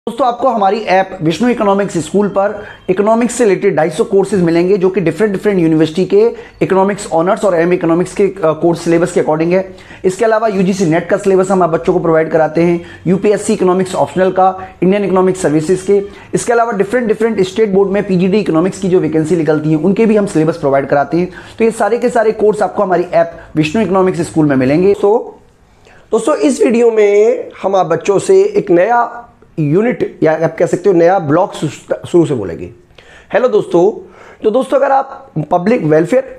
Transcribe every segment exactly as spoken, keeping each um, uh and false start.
दोस्तों आपको हमारी ऐप विष्णु इकोनॉमिक्स स्कूल पर इकोनॉमिक्स से रिलेटेड ढाई सौ कोर्सेज मिलेंगे जो कि डिफरेंट डिफरेंट यूनिवर्सिटी के इकोनॉमिक्स ऑनर्स और एम इकोनॉमिक्स के कोर्स सिलेबस के अकॉर्डिंग है। इसके अलावा यूजीसी नेट का सिलेबस हम आप बच्चों को प्रोवाइड कराते हैं, यूपीएससी इकोनॉमिक्स ऑप्शनल का, इंडियन इकोनॉमिक्स सर्विसेज के। इसके अलावा डिफरेंट डिफरेंट स्टेट बोर्ड में पीजीडी इकोनॉमिक्स की जो वैकेंसी निकलती है उनके भी हम सिलेबस प्रोवाइड कराते हैं। तो ये सारे के सारे कोर्स आपको हमारी ऐप विष्णु इकोनॉमिक्स स्कूल में मिलेंगे। तो दोस्तों इस वीडियो में हम आप बच्चों से एक नया यूनिट या आप कह सकते हो नया ब्लॉक शुरू से बोलेंगे। हेलो दोस्तों, तो दोस्तों अगर आप पब्लिक वेलफेयर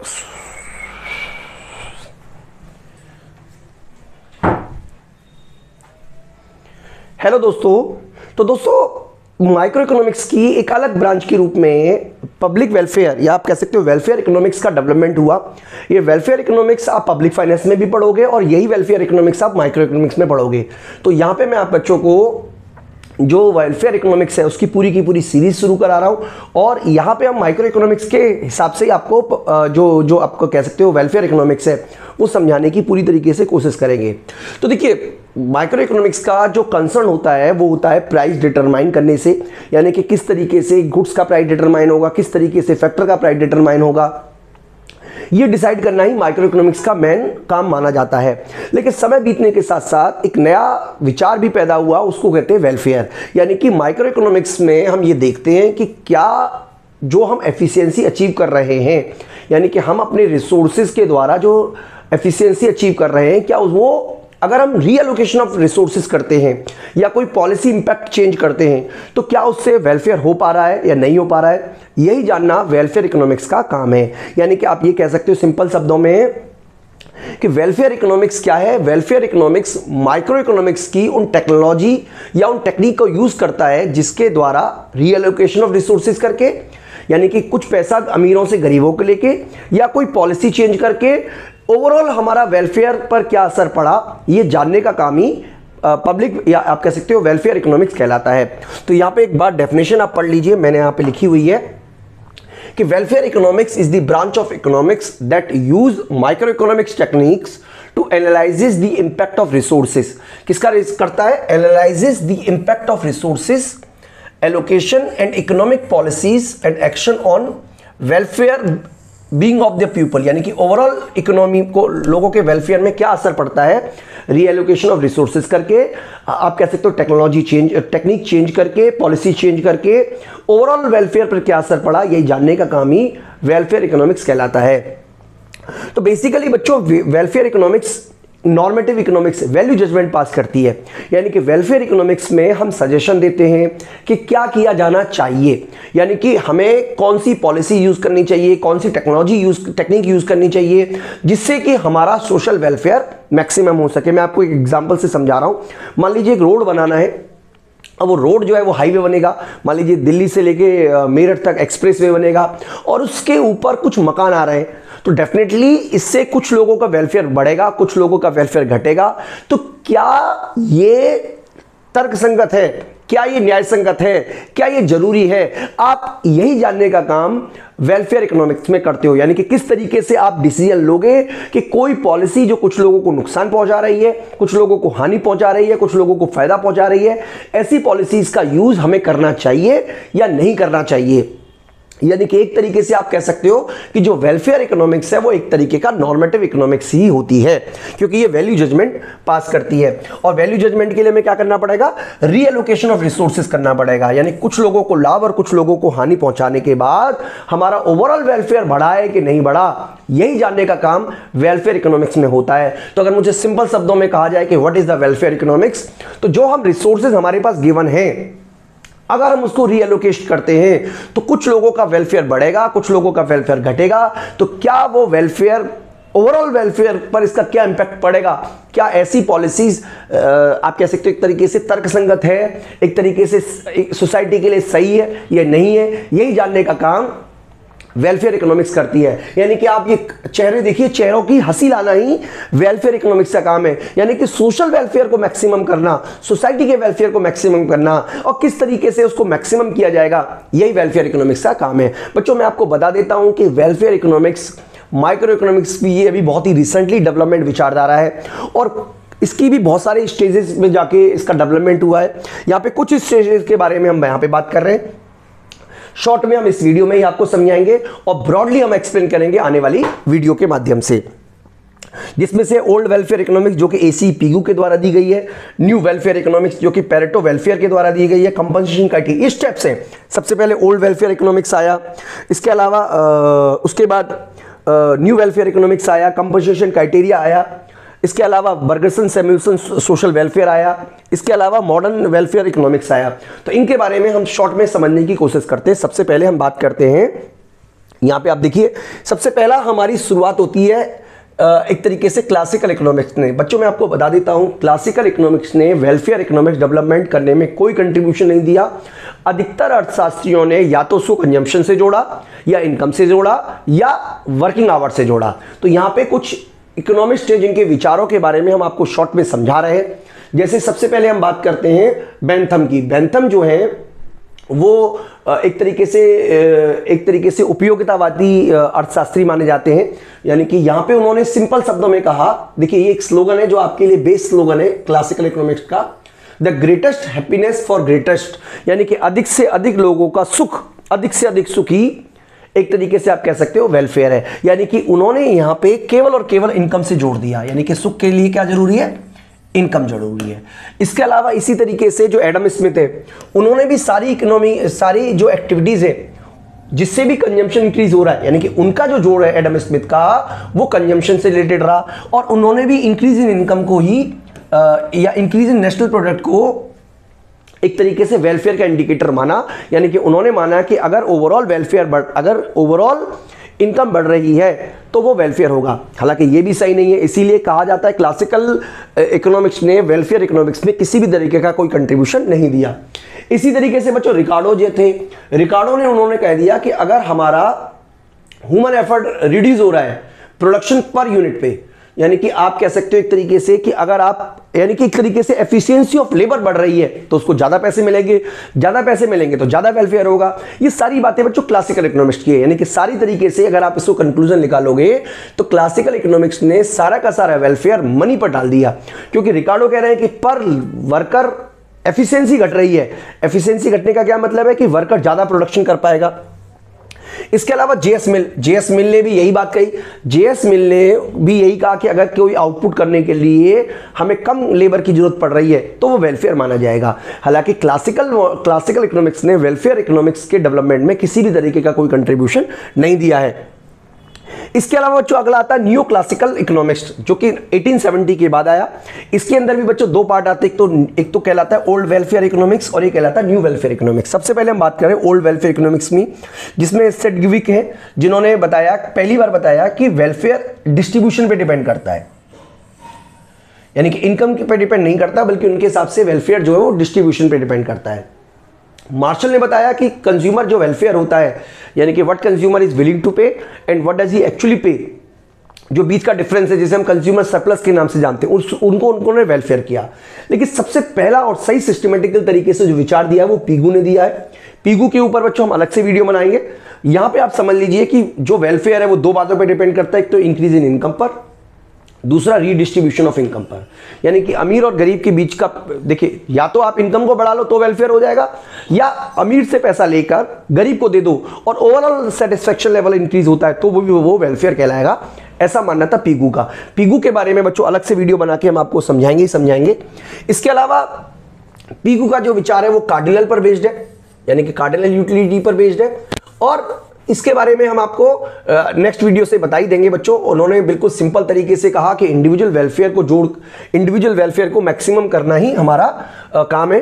हेलो दोस्तों तो दोस्तों माइक्रो इकोनॉमिक्स की एक अलग ब्रांच के रूप में पब्लिक वेलफेयर या आप कह सकते हो वेलफेयर इकोनॉमिक्स का डेवलपमेंट हुआ। ये वेलफेयर इकोनॉमिक्स आप पब्लिक फाइनेंस में भी पढ़ोगे और यही वेलफेयर इकोनॉमिक्स आप माइक्रो इकोनॉमिक्स में पढ़ोगे। तो यहाँ पे मैं आप बच्चों को जो वेलफेयर इकोनॉमिक्स है उसकी पूरी की पूरी सीरीज शुरू करा रहा हूँ और यहाँ पे हम माइक्रो इकोनॉमिक्स के हिसाब से आपको जो जो आपको कह सकते हो वेलफेयर इकोनॉमिक्स है वो समझाने की पूरी तरीके से कोशिश करेंगे। तो देखिए माइक्रो इकोनॉमिक्स का जो कंसर्न होता है वो होता है प्राइस डिटरमाइन करने से, यानी कि किस तरीके से गुड्स का प्राइस डिटरमाइन होगा, किस तरीके से फैक्टर का प्राइस डिटरमाइन होगा, ये डिसाइड करना ही माइक्रो इकोनॉमिक्स का मेन काम माना जाता है। लेकिन समय बीतने के साथ साथ एक नया विचार भी पैदा हुआ, उसको कहते हैं वेलफेयर। यानी कि माइक्रो इकोनॉमिक्स में हम ये देखते हैं कि क्या जो हम एफिशिएंसी अचीव कर रहे हैं, यानी कि हम अपने रिसोर्सेज के द्वारा जो एफिशिएंसी अचीव कर रहे हैं, क्या वो अगर हम रीएलोकेशन ऑफ रिसोर्सेज करते हैं या कोई पॉलिसी इंपैक्ट चेंज करते हैं तो क्या उससे वेलफेयर हो पा रहा है या नहीं हो पा रहा है, यही जानना वेलफेयर इकोनॉमिक्स का काम है। यानी कि आप ये कह सकते हो सिंपल शब्दों में कि वेलफेयर इकोनॉमिक्स क्या है। वेलफेयर इकोनॉमिक्स माइक्रो इकोनॉमिक्स की उन टेक्नोलॉजी या उन टेक्निक को यूज करता है जिसके द्वारा रीएलोकेशन ऑफ रिसोर्सेज करके, यानी कि कुछ पैसा अमीरों से गरीबों को लेके या कोई पॉलिसी चेंज करके ओवरऑल हमारा वेलफेयर पर क्या असर पड़ा, ये जानने का काम ही पब्लिक या आप कह सकते हो वेलफेयर इकोनॉमिक्स कहलाता है। तो यहाँ पे एक बार डेफिनेशन आप पढ़ लीजिए, मैंने यहाँ पे लिखी हुई है कि welfare economics is the branch of economics that use micro economics techniques to analyses the impact of resources. किसका करता है? Analyses the impact of resources, allocation and economic policies and action on welfare being of the people, यानी कि overall economy को लोगों के welfare में क्या असर पड़ता है रीएलोकेशन ऑफ रिसोर्सेज करके, आप कह सकते हो टेक्नोलॉजी चेंज टेक्निक चेंज करके, पॉलिसी चेंज करके ओवरऑल वेलफेयर पर क्या असर पड़ा, यही जानने का काम ही वेलफेयर इकोनॉमिक्स कहलाता है। तो बेसिकली बच्चों welfare economics normative economics value judgement pass करती है, यानी कि वेलफेयर इकोनॉमिक्स में हम सजेशन देते हैं कि क्या किया जाना चाहिए, यानी कि हमें कौन सी पॉलिसी यूज करनी चाहिए, कौन सी टेक्नोलॉजी यूज टेक्निक यूज करनी चाहिए जिससे कि हमारा सोशल वेलफेयर मैक्सिमम हो सके। मैं आपको एक एग्जांपल से समझा रहा हूं। मान लीजिए एक रोड बनाना है, अब वो रोड जो है वो हाईवे बनेगा, मान लीजिए दिल्ली से लेके मेरठ तक एक्सप्रेस वे बनेगा और उसके ऊपर कुछ मकान आ रहे हैं, तो डेफिनेटली इससे कुछ लोगों का वेलफेयर बढ़ेगा, कुछ लोगों का वेलफेयर घटेगा। तो क्या ये तर्कसंगत है, क्या ये न्याय संगत है, क्या ये जरूरी है, आप यही जानने का काम वेलफेयर इकोनॉमिक्स में करते हो। यानी कि किस तरीके से आप डिसीजन लोगे कि कोई पॉलिसी जो कुछ लोगों को नुकसान पहुंचा रही है, कुछ लोगों को हानि पहुंचा रही है, कुछ लोगों को फायदा पहुंचा रही है, ऐसी पॉलिसीज का यूज हमें करना चाहिए या नहीं करना चाहिए। यानी कि एक तरीके से आप कह सकते हो कि जो वेलफेयर इकोनॉमिक्स है वो एक तरीके का नॉर्मेटिव इकोनॉमिक्स ही होती है, क्योंकि ये वैल्यू जजमेंट पास करती है। और वैल्यू जजमेंट के लिए हमें क्या करना पड़ेगा? रीएलोकेशन ऑफ रिसोर्सेज करना पड़ेगा, यानी कुछ लोगों को लाभ और कुछ लोगों को हानि पहुंचाने के बाद हमारा ओवरऑल वेलफेयर बढ़ा है कि नहीं बढ़ा, यही जानने का काम वेलफेयर इकोनॉमिक्स में होता है। तो अगर मुझे सिंपल शब्दों में कहा जाए कि what is the welfare economics, तो जो हम रिसोर्सेज हमारे पास गिवन है अगर हम उसको रीएलोकेट करते हैं तो कुछ लोगों का वेलफेयर बढ़ेगा, कुछ लोगों का वेलफेयर घटेगा। तो क्या वो वेलफेयर ओवरऑल वेलफेयर पर इसका क्या इंपैक्ट पड़ेगा, क्या ऐसी पॉलिसीज आप कह सकते हो एक तरीके से तर्कसंगत है, एक तरीके से सोसाइटी के लिए सही है या नहीं है, यही जानने का काम वेलफेयर इकोनॉमिक्स करती है। यानी कि आप ये चेहरे देखिए, चेहरों की हंसी लाना ही वेलफेयर इकोनॉमिक्स का काम है, यानी कि सोशल वेलफेयर को मैक्सिमम करना, सोसाइटी के वेलफेयर को मैक्सिमम करना और किस तरीके से उसको मैक्सिमम किया जाएगा, यही वेलफेयर इकोनॉमिक्स का काम है। बच्चों मैं आपको बता देता हूं कि वेलफेयर इकोनॉमिक्स माइक्रो इकोनॉमिक्स भी ये अभी बहुत ही रिसेंटली डेवलपमेंट विचारधारा है और इसकी भी बहुत सारे स्टेजेस में जाके इसका डेवलपमेंट हुआ है। यहाँ पे कुछ स्टेजेस के बारे में हम यहाँ पे बात कर रहे हैं, शॉर्ट में हम इस वीडियो में ही आपको समझाएंगे और ब्रॉडली हम एक्सप्लेन करेंगे आने वाली वीडियो के माध्यम से, जिसमें से ओल्ड वेलफेयर इकोनॉमिक्स जो कि एसी पीगू के द्वारा दी गई है, न्यू वेलफेयर इकोनॉमिक्स जो कि पेरेटो वेलफेयर के द्वारा दी गई है, कंपनसेशन क्राइटेरिया, इस टाइप से सबसे पहले ओल्ड वेलफेयर इकोनॉमिक्स आया, इसके अलावा आ, उसके बाद न्यू वेलफेयर इकोनॉमिक्स आया, कंपनसेशन क्राइटेरिया आया, इसके अलावा बर्गसन सैमुअल्सन सोशल वेलफेयर आया, इसके अलावा मॉडर्न वेलफेयर इकोनॉमिक्स आया। तो इनके बारे में हम शॉर्ट में समझने की कोशिश करते हैं। सबसे पहले हम बात करते हैं, यहाँ पे आप देखिए, सबसे पहला हमारी शुरुआत होती है एक तरीके से क्लासिकल इकोनॉमिक्स ने। बच्चों मैं आपको बता देता हूं, क्लासिकल इकोनॉमिक्स ने वेलफेयर इकोनॉमिक्स डेवलपमेंट करने में कोई कंट्रीब्यूशन नहीं दिया। अधिकतर अर्थशास्त्रियों ने या तो उसको कंजम्पशन से जोड़ा, या इनकम से जोड़ा, या वर्किंग आवर से जोड़ा। तो यहां पे कुछ इकोनॉमिस्ट हैं जिनके विचारों के बारे में हम आपको शॉर्ट में समझा रहे हैं। जैसे सबसे पहले हम बात करते हैं बेंथम की। बेंथम जो है वो एक तरीके से एक तरीके से उपयोगितावादी अर्थशास्त्री माने जाते हैं। यानी कि यहां पे उन्होंने सिंपल शब्दों में कहा, देखिए ये एक स्लोगन है जो आपके लिए बेस स्लोगन है क्लासिकल इकोनॉमिक्स का, the greatest happiness for greatest, यानी कि अधिक से अधिक लोगों का सुख, अधिक से अधिक सुखी, एक तरीके से आप कह सकते हो वेलफेयर है। यानी कि उन्होंने यहां पे केवल और केवल इनकम से जोड़ दिया, यानी कि सुख के लिए क्या जरूरी है, इनकम जरूरी है। इसके अलावा इसी तरीके से जो एडम स्मिथ है, उन्होंने भी सारी इकोनॉमी, सारी जो एक्टिविटीज है जिससे भी कंजम्पशन इंक्रीज हो रहा है, यानी कि उनका जो जोड़ है एडम स्मिथ का, वो कंजम्पशन से रिलेटेड रहा। और उन्होंने भी इंक्रीज इन इनकम को ही आ, या इंक्रीज इन नेशनल प्रोडक्ट को एक तरीके से वेलफेयर का इंडिकेटर माना। यानी कि उन्होंने माना कि अगर ओवरऑल वेलफेयर बढ़ अगर ओवरऑल इनकम बढ़ रही है तो वो वेलफेयर होगा। हालांकि ये भी सही नहीं है, इसीलिए कहा जाता है क्लासिकल इकोनॉमिक्स ने वेलफेयर इकोनॉमिक्स में किसी भी तरीके का कोई कंट्रीब्यूशन नहीं दिया। इसी तरीके से बच्चों रिकार्डो जो थे, रिकार्डो ने उन्होंने कह दिया कि अगर हमारा ह्यूमन एफर्ट रिड्यूस हो रहा है प्रोडक्शन पर यूनिट पे, यानी कि आप कह सकते हो एक तरीके से कि अगर आप, यानी कि एक तरीके से एफिशिएंसी ऑफ लेबर बढ़ रही है तो उसको ज्यादा पैसे मिलेंगे, ज्यादा पैसे मिलेंगे तो ज्यादा वेलफेयर होगा। ये सारी बातें बच्चों क्लासिकल इकोनॉमिक्स की है। यानी कि सारी तरीके से अगर आप इसको कंक्लूजन निकालोगे तो क्लासिकल इकोनॉमिक्स ने सारा का सारा वेलफेयर मनी पर डाल दिया, क्योंकि रिकार्डो कह रहे हैं कि पर वर्कर एफिशिएंसी घट रही है। एफिशिएंसी घटने का क्या मतलब है कि वर्कर ज्यादा प्रोडक्शन कर पाएगा। इसके अलावा जेएस मिल जेएस मिल ने भी यही बात कही। जेएस मिल ने भी यही कहा कि अगर कोई आउटपुट करने के लिए हमें कम लेबर की जरूरत पड़ रही है तो वो वेलफेयर माना जाएगा। हालांकि क्लासिकल क्लासिकल इकोनॉमिक्स ने वेलफेयर इकोनॉमिक्स के डेवलपमेंट में किसी भी तरीके का कोई कंट्रीब्यूशन नहीं दिया है। इसके अलावा बच्चों अगला आता है न्यू क्लासिकल इकोनॉमिक्स, जो कि अठारह सौ सत्तर के बाद आया। इसके अंदर भी बच्चों दो पार्ट आते हैं, एक तो एक तो कहलाता है ओल्ड वेलफेयर इकोनॉमिक्स और एक कहलाता है न्यू वेलफेयर इकोनॉमिक्स। सबसे पहले हम बात करें ओल्ड वेलफेयर इकोनॉमिक्स में, जिसमें सेडगविक है जिन्होंने बताया, पहली बार बताया कि वेलफेयर डिस्ट्रीब्यूशन पे डिपेंड करता है, यानी कि इनकम पे डिपेंड नहीं करता, बल्कि उनके हिसाब से वेलफेयर जो है वो डिस्ट्रीब्यूशन पे डिपेंड करता है। मार्शल ने बताया कि कंज्यूमर जो वेलफेयर होता है, यानी कि what consumer is willing to pay and what does he actually pay, जो बीच का डिफरेंस है जिसे हम कंज्यूमर सरप्लस के नाम से जानते हैं, उस, उनको उन्होंने वेलफेयर किया। लेकिन सबसे पहला और सही सिस्टमेटिकल तरीके से जो विचार दिया है वो पीगू ने दिया है। पीगू के ऊपर बच्चों हम अलग से वीडियो बनाएंगे। यहां पे आप समझ लीजिए कि जो वेलफेयर है वो दो बातों पर डिपेंड करता है, एक तो इंक्रीज इन इनकम पर, दूसरा रीडिस्ट्रीब्यूशन ऑफ इनकम पर। यानी कि अमीर और गरीब के बीच का, देखिए या तो आप इनकम को बढ़ा लो तो वेलफेयर हो जाएगा, या अमीर से पैसा लेकर गरीब को दे दो और ओवरऑल सेटिस्फैक्शन लेवल इंक्रीज होता है तो वो भी वो वेलफेयर कहलाएगा। ऐसा मानना था पीगू का। पीगू के बारे में बच्चों अलग से वीडियो बना के हम आपको समझाएंगे ही समझाएंगे। इसके अलावा पीगू का जो विचार है वो कार्डिनल पर बेस्ड है, यानी कि कार्डिनल यूटिलिटी पर बेस्ड है, और इसके बारे में हम आपको नेक्स्ट वीडियो से बता ही देंगे बच्चों। उन्होंने बिल्कुल सिंपल तरीके से कहा कि इंडिविजुअल वेलफेयर को जोड़ इंडिविजुअल वेलफेयर को मैक्सिमम करना ही हमारा आ, काम है।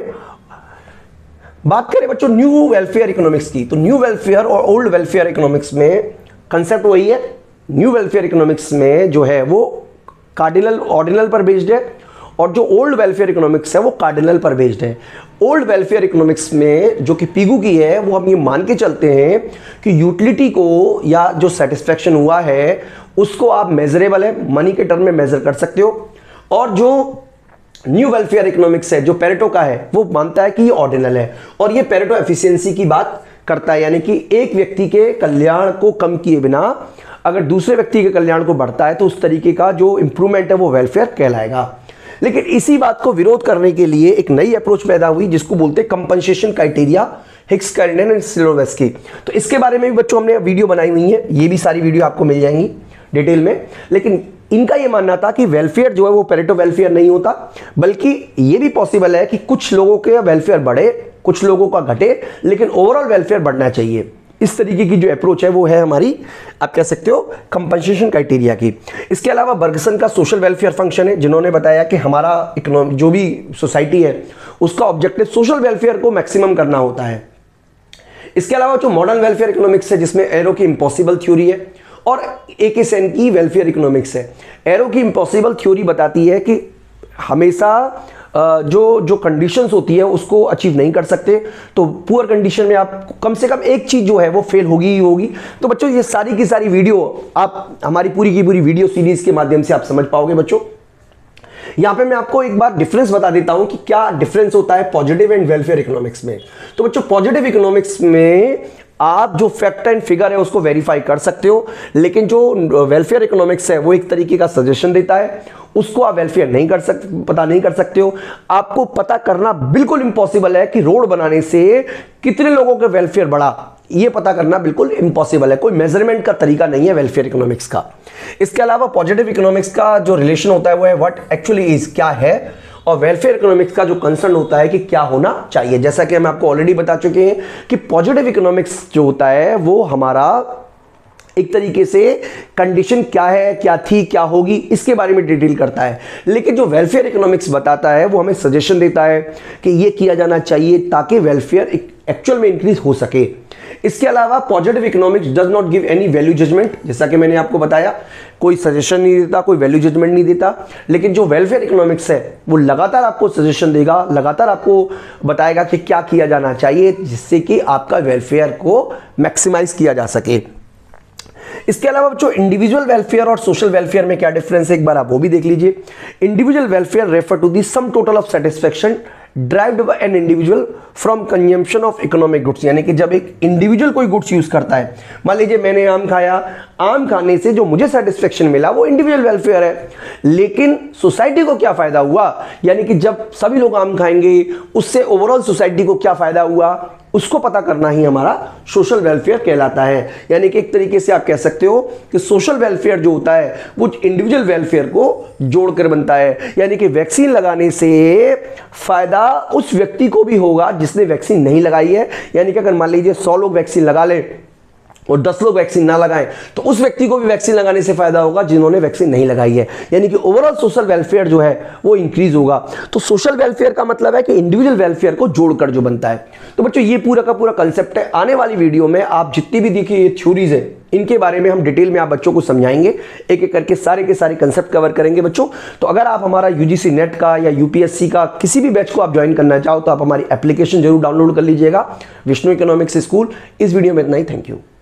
बात करें बच्चों न्यू वेलफेयर इकोनॉमिक्स की, तो न्यू वेलफेयर और ओल्ड वेलफेयर इकोनॉमिक्स में कंसेप्ट वही है। न्यू वेलफेयर इकोनॉमिक्स में जो है वो कार्डिनल ऑर्डिनल पर बेस्ड है, और जो ओल्ड वेलफेयर इकोनॉमिक्स है वो कार्डिनल पर बेस्ड है। ओल्ड वेलफेयर इकोनॉमिक्स में जो कि पीगू की है वो हम ये मान के चलते हैं कि यूटिलिटी को या जो सेटिस्फैक्शन हुआ है उसको आप मेजरेबल है, मनी के टर्म में मेजर कर सकते हो। और जो न्यू वेलफेयर इकोनॉमिक्स है जो पेरेटो का है वो मानता है कि ये ऑर्डिनल है, और ये पेरेटो एफिशिएंसी की बात करता है, यानी कि एक व्यक्ति के कल्याण को कम किए बिना अगर दूसरे व्यक्ति के कल्याण को बढ़ता है तो उस तरीके का जो इंप्रूवमेंट है वो वेलफेयर कहलाएगा। लेकिन इसी बात को विरोध करने के लिए एक नई अप्रोच पैदा हुई जिसको बोलते हैं compensation criteria, Hicks Kaldor and Scitovsky. तो इसके बारे में भी बच्चों हमने वीडियो बनाई हुई है, ये भी सारी वीडियो आपको मिल जाएंगी डिटेल में। लेकिन इनका ये मानना था कि वेलफेयर जो है वो पेरेटो वेलफेयर नहीं होता, बल्कि ये भी पॉसिबल है कि कुछ लोगों के वेलफेयर बढ़े, कुछ लोगों का घटे, लेकिन ओवरऑल वेलफेयर बढ़ना चाहिए। इस तरीके की जो अप्रोच है वो है हमारी, आप कह सकते हो, कंपनसेशन क्राइटेरिया की। इसके अलावा बर्गसन का सोशल वेलफेयर फंक्शन है, जिन्होंने बताया कि हमारा इकोनॉमिक जो भी सोसाइटी है उसका ऑब्जेक्टिव सोशल वेलफेयर को मैक्सिमम करना होता है। इसके अलावा जो मॉडर्न वेलफेयर इकोनॉमिक्स है, जिसमें एरो की इम्पॉसिबल थ्योरी है और ए के सेन की वेलफेयर इकोनॉमिक्स है। एरो की इम्पॉसिबल थ्योरी बताती है कि हमेशा जो जो कंडीशंस होती है उसको अचीव नहीं कर सकते, तो पुअर कंडीशन में आप कम से कम एक चीज जो है वो फेल होगी ही होगी। तो बच्चों ये सारी की सारी वीडियो आप हमारी पूरी की पूरी वीडियो सीरीज के माध्यम से आप समझ पाओगे। बच्चों यहां पे मैं आपको एक बार डिफरेंस बता देता हूं कि क्या डिफरेंस होता है पॉजिटिव एंड वेलफेयर इकोनॉमिक्स में। तो बच्चों पॉजिटिव इकोनॉमिक्स में आप जो फैक्ट एंड फिगर है उसको वेरीफाई कर सकते हो, लेकिन जो वेलफेयर इकोनॉमिक्स है वो एक तरीके का सजेशन देता है, उसको आप वेलफेयर नहीं कर सकते, पता नहीं कर सकते हो। आपको पता करना बिल्कुल इम्पॉसिबल है कि रोड बनाने से कितने लोगों का वेलफेयर बढ़ा, ये पता करना बिल्कुल इम्पॉसिबल है, कोई मेजरमेंट का तरीका नहीं है वेलफेयर इकोनॉमिक्स का। इसके अलावा पॉजिटिव इकोनॉमिक्स का जो रिलेशन होता है वो है व्हाट एक्चुअली इज, क्या है, और वेलफेयर इकोनॉमिक्स का जो कंसर्न होता है कि क्या होना चाहिए। जैसा कि हम आपको ऑलरेडी बता चुके हैं कि पॉजिटिव इकोनॉमिक्स जो होता है वो हमारा एक तरीके से कंडीशन क्या है, क्या थी, क्या होगी, इसके बारे में डिटेल करता है। लेकिन जो वेलफेयर इकोनॉमिक्स बताता है वो हमें सजेशन देता है कि ये किया जाना चाहिए ताकि वेलफेयर एक्चुअल में इंक्रीज हो सके। इसके अलावा positive economics does not give any value judgement, जैसा कि मैंने आपको बताया, कोई सजेशन नहीं देता, कोई वैल्यू जजमेंट नहीं देता। लेकिन जो वेलफेयर इकोनॉमिक्स है वो लगातार आपको सजेशन देगा, लगातार आपको बताएगा कि क्या किया जाना चाहिए जिससे कि आपका वेलफेयर को मैक्सिमाइज किया जा सके। इसके अलावा बच्चों इंडिविजुअल वेलफेयर और सोशल वेलफेयर में क्या डिफरेंस है एक बार आप वो भी देख लीजिए। Individual welfare refer to the sum total of satisfaction derived by an individual from consumption of economic goods, यानी कि जब एक इंडिविजुअल कोई गुड्स यूज करता है, मान लीजिए मैंने आम खाया, आम खाने से जो मुझे सेटिस्फेक्शन मिला वो इंडिविजुअल वेलफेयर है, लेकिन सोसाइटी को क्या फायदा हुआ, यानी कि जब सभी लोग आम खाएंगे उससे ओवरऑल सोसाइटी को क्या फायदा हुआ, उसको पता करना ही हमारा सोशल वेलफेयर कहलाता है। यानी कि एक तरीके से आप कह सकते हो कि सोशल वेलफेयर जो होता है वो इंडिविजुअल वेलफेयर को जोड़कर बनता है। यानी कि वैक्सीन लगाने से फायदा उस व्यक्ति को भी होगा जिसने वैक्सीन नहीं लगाई है, यानी कि अगर मान लीजिए सौ लोग वैक्सीन लगा ले और दस लोग वैक्सीन ना लगाएं तो उस व्यक्ति को भी वैक्सीन लगाने से फायदा होगा जिन्होंने वैक्सीन नहीं लगाई है, यानी कि ओवरऑल सोशल वेलफेयर जो है वो इंक्रीज होगा। तो सोशल वेलफेयर का मतलब है कि इंडिविजुअल वेलफेयर को जोड़कर जो बनता है। तो बच्चों ये पूरा का पूरा कंसेप्ट है। आने वाली वीडियो में आप जितनी भी देखिए ये थ्योरीज है इनके बारे में हम डिटेल में आप बच्चों को समझाएंगे, एक एक करके सारे के सारे कंसेप्ट कवर करेंगे बच्चों। तो अगर आप हमारा यूजीसी नेट का या यूपीएससी का किसी भी बैच को आप ज्वाइन करना चाहो तो आप हमारी एप्लीकेशन जरूर डाउनलोड कर लीजिएगा, विष्णु इकोनॉमिक्स स्कूल। इस वीडियो में इतना ही, थैंक यू।